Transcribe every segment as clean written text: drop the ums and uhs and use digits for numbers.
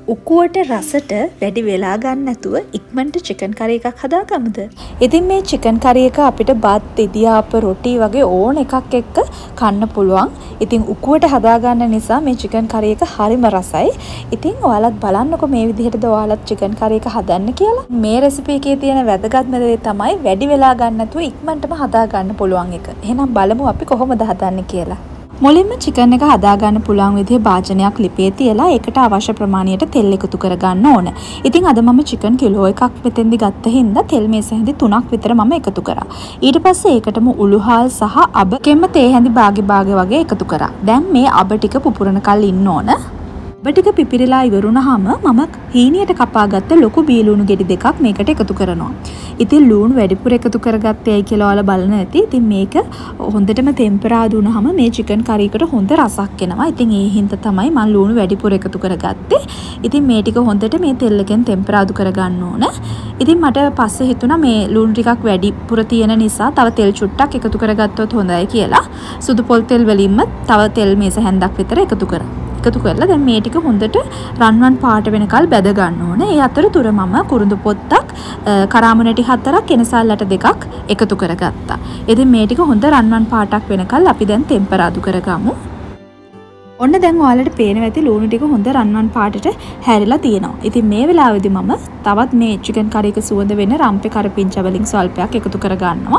උකුවට රසට වැඩි වෙලා ගන්න නැතුව ඉක්මනට චිකන් කරි එකක් හදාගමුද? ඉතින් මේ චිකන් කරි එක අපිට බත්, ඉදියාප, රොටි වගේ ඕන එකක් එක්ක කන්න පුළුවන්. ඉතින් උකුවට හදාගන්න නිසා මේ චිකන් කරි එක හරිම රසයි. ඉතින් ඔයාලත් බලන්නකෝ මේ විදිහටද ඔයාලත් චිකන් කරි එක හදන්න කියලා. මේ රෙසිපි එකේ තියෙන වැදගත්ම දේ තමයි වැඩි වෙලා ගන්න නැතුව ඉක්මනටම හදාගන්න පුළුවන් එක. එහෙනම් බලමු අපි කොහොමද හදන්නේ කියලා. මුලින්ම චිකන් එක හදාගන්න පුළුවන් විදිහේ භාජනයක් ලිපේ තියලා ඒකට අවශ්‍ය ප්‍රමාණයට තෙල් එකතු කරගන්න ඕන. ඉතින් අද මම චිකන් කිලෝ එකක් මෙතෙන්දි ගත්ත හින්දා තෙල් මේස හැඳි 3ක් විතර මම එකතු කරා. ඊට පස්සේ ඒකටම උළුහාල් සහ අබ කෙම්ම තේ හැඳි භාගෙ වගේ එකතු කරා. දැන් මේ අබ ටික පුපුරන කල් ඉන්න ඕන. අබ ටික පිපිරිලා ඉවරුනහම මම හීනියට කපාගත්ත ලොකු බීලුණු ගෙඩි දෙකක් මේකට එකතු කරනවා. ඉතින් ලූණු වැඩිපුර එකතු කරගත්තේයි කියලා ඔයාලා බලන ඇති. ඉතින් මේක හොඳටම ටෙම්පරාදු වුණාම මේ චිකන් කරි එකට හොඳ රසක් එනවා. ඉතින් ඒ හින්දා තමයි මම ලූණු වැඩිපුර එකතු කරගත්තේ. ඉතින් මේ ටික හොඳට මේ තෙල් එකෙන් ටෙම්පරාදු කරගන්න ඕන. ඉතින් මට පස්සේ හිතුණා මේ ලූණු ටිකක් වැඩිපුර තියෙන නිසා තව තෙල් චුට්ටක් එකතු කරගත්තොත් හොඳයි කියලා. සුදු පොල් තෙල් වලින්ම තව තෙල් මේස හැන්දක් විතර එකතු කරා. එකතු කරලා දැන් මේ ටික හොඳට රන්වන් පාට වෙනකල් බැද ගන්න ඕන. ඒ අතරතුර මම කුරුඳු පොත්තක්, කරාමුණටි 4ක්, කෙනසල්ලට 2ක් එකතු කරගත්තා. ඉතින් මේ ටික හොඳ රන්වන් පාටක් වෙනකල් අපි දැන් ටෙම්පරාදු කරගමු. ඔන්න දැන් ඔයාලට පේනවා ඇති ලූණු ටික හොඳ රන්වන් පාටට හැරිලා තියෙනවා. ඉතින් මේ වෙලාවේදී මම තවත් මේ චිකන් කරි එක සුවඳ වෙන රම්පේ කරපිංචා වලින් ස්වල්පයක් එකතු කරගන්නවා.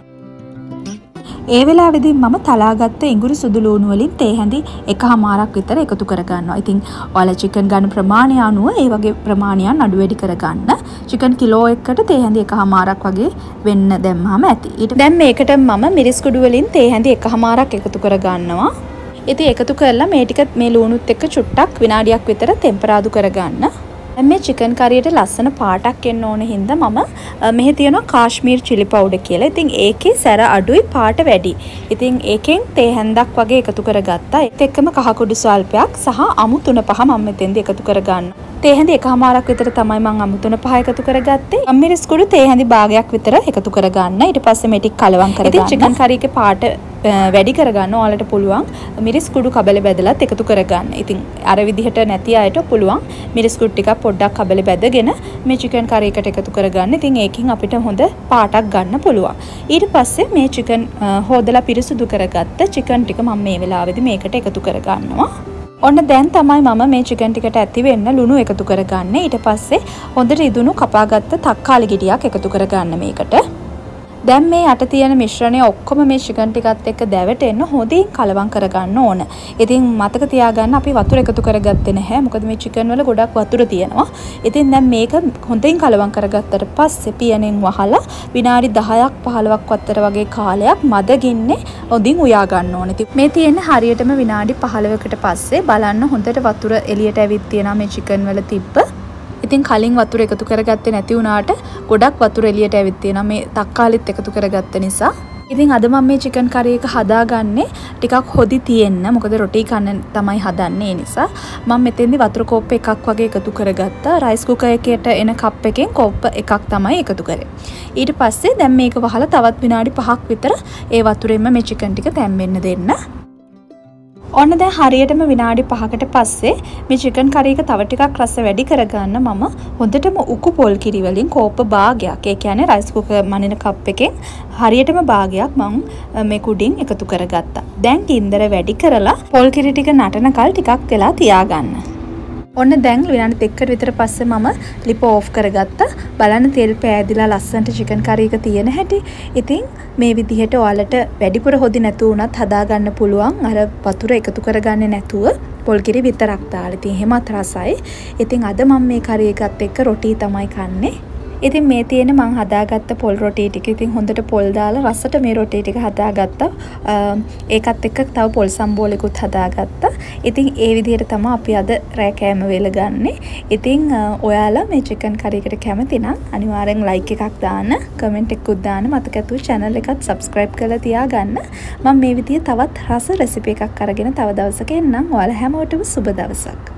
ඒ වෙලාවේදී මම තලාගත්ත ඉඟුරු සුදු ලූණු වලින් තේ හැඳි 1/4ක් විතර එකතු කරගන්නවා. ඉතින් ඔයාලා චිකන් ගන්න ප්‍රමාණය අනුව ඒ වගේ ප්‍රමාණයක් අඩු වැඩි කරගන්න. චිකන් කිලෝ එකකට තේ හැඳි 1/4ක් වගේ වෙන්න දැම්මම ඇති. ඊට දැන් මේකට මම මිරිස් කුඩු වලින් තේ හැඳි 1/4ක් එකතු කරගන්නවා. ඉතින් එකතු කරලා මේ ටික මේ ලූණුත් එක්ක චුට්ටක් විනාඩියක් විතර ටෙම්පරාදු කරගන්න. මේ චිකන් කරියට ලස්සන පාටක් එන්න ඕන හින්දා මම මෙහි තියෙනවා කාශ්මීර් chili powder කියලා. ඉතින් ඒකේ සැර අඩුයි පාට වැඩි. ඉතින් ඒකෙන් තේ හැන්දක් වගේ එකතු කරගත්තා. ඒත් එක්කම කහ කුඩු ස්වල්පයක් සහ අමු 3-5 මම මෙතෙන්දී එකතු කරගන්නවා. තේ හැඳි 1/4ක් විතර තමයි මම අමු 3-5 එකතු කරගත්තේ. මිරිස් කුඩු තේ හැඳි භාගයක් විතර එකතු කරගන්න. ඊට පස්සේ මේ ටික කලවම් කරගන්න. ඉතින් චිකන් කරි එකේ පාට වැඩි කරගන්න ඔයාලට පුළුවන් මිරිස් කුඩු කබලේ බැදලත් එකතු කරගන්න. ඉතින් අර විදිහට නැති අයට පුළුවන් මිරිස් කුඩු ටිකක් පොඩ්ඩක් කබලේ බැදගෙන මේ චිකන් කරි එකට එකතු කරගන්න. ඉතින් ඒකෙන් අපිට හොඳ පාටක් ගන්න පුළුවන්. ඊට පස්සේ මේ චිකන් හොදලා පිරිසුදු කරගත්ත චිකන් ටික මම මේ වෙලාවේදී මේකට එකතු කරගන්නවා. ඔන්න දැන් තමයි මම මේ චිකන් ටිකට ඇති වෙන්න ලුණු එකතු කරගන්නේ. ඊට පස්සේ හොඳට ඉදුණු කපාගත්ත තක්කාලි ගෙඩියක් එකතු කරගන්න මේකට. දැන් මේ යට තියෙන මිශ්‍රණය ඔක්කොම මේ චිකන් ටිකත් එක්ක දැවටෙන්න හොඳින් කලවම් කරගන්න ඕන. ඉතින් මතක තියාගන්න අපි වතුර එකතු කරගත්තේ නැහැ. මොකද මේ චිකන් වල ගොඩක් වතුර තියෙනවා. ඉතින් දැන් මේක හොඳින් කලවම් කරගත්තට පස්සේ පියනෙන් වහලා විනාඩි 10ක් 15ක් වතර වගේ කාලයක් මද ගින්නේ හොඳින් උයා ගන්න ඕන. ඉතින් මේ තියෙන්නේ හරියටම විනාඩි 15කට පස්සේ බලන්න හොඳට වතුර එළියට ඇවිත් තියෙනවා මේ චිකන් වල තිබ්බ. ඉතින් කලින් වතුර එකතු කරගත්තේ නැති වුණාට ගොඩක් වතුර එළියට ඇවිත් තියෙනවා මේ තක්කාලිත් එකතු කරගත්ත නිසා. ඉතින් අද මම මේ චිකන් කරි එක හදාගන්නේ ටිකක් හොදි තියෙන්න. මොකද රොටි කන්න තමයි හදන්නේ. ඒ නිසා මම මෙතෙන්දි වතුර කෝප්ප එකක් වගේ එකතු කරගත්තා. රයිස් කුකර් එකේට එන කප් එකෙන් කෝප්ප එකක් තමයි එකතු කරේ. ඊට පස්සේ දැන් මේක වහලා තවත් විනාඩි 5ක් විතර ඒ වතුරෙන්ම මේ චිකන් ටික තැම්බෙන්න දෙන්න. ඔන්න දැන් හරියටම විනාඩි 5කට පස්සේ මේ චිකන් කරි එක තව ටිකක් රස වැඩි කරගන්න මම හොඳටම උකු පොල් කිරි වලින් කෝප්ප භාගයක්, ඒ කියන්නේ රයිස් කුකර් මනින කප් එකෙන් හරියටම භාගයක් මම මේ කුඩින් එකතු කරගත්තා. දැන් ගින්දර වැඩි කරලා පොල් කිරි ටික නටනකල් ටිකක් වෙලා තියාගන්න. ඔන්න දැන් විනාඩි 2කට විතර පස්සේ මම ලිප ඕෆ් කරගත්තා. බලන්න තෙල් පෑදිලා ලස්සනට චිකන් කරි එක තියෙන හැටි. ඉතින් මේ විදිහට ඔයාලට වැඩිපුර හොදි නැතු වුණත් හදාගන්න පුළුවන්. අර වතුර එකතු කරගන්නේ නැතුව පොල් කිරි විතරක් දාලා. ඉතින් එහෙමත් රසයි. ඉතින් අද මම මේ කරි එකත් එක්ක රොටි තමයි කන්නේ. ඉතින් මේ තියෙන මං හදාගත්ත පොල් රොටි ටික. ඉතින් හොඳට පොල් දාලා රසට මේ රොටි ටික හදාගත්තා. ඒකත් එක්ක තව පොල් සම්බෝලෙකුත් හදාගත්තා. ඉතින් ඒ විදිහට තමයි අපි අද රෑ කෑම වේල ගන්නෙ. ඉතින් ඔයාලා මේ චිකන් කරි එකට කැමති නම් අනිවාර්යෙන් ලයික් එකක් දාන්න, කමෙන්ට් එකකුත් දාන්න. මතක ඇතුව channel එකත් subscribe කරලා තියාගන්න. මම මේ විදිහේ තවත් රස රෙසිපි එකක් අරගෙන තව දවසක එන්නම්. ඔයාලා හැමෝටම සුබ දවසක්.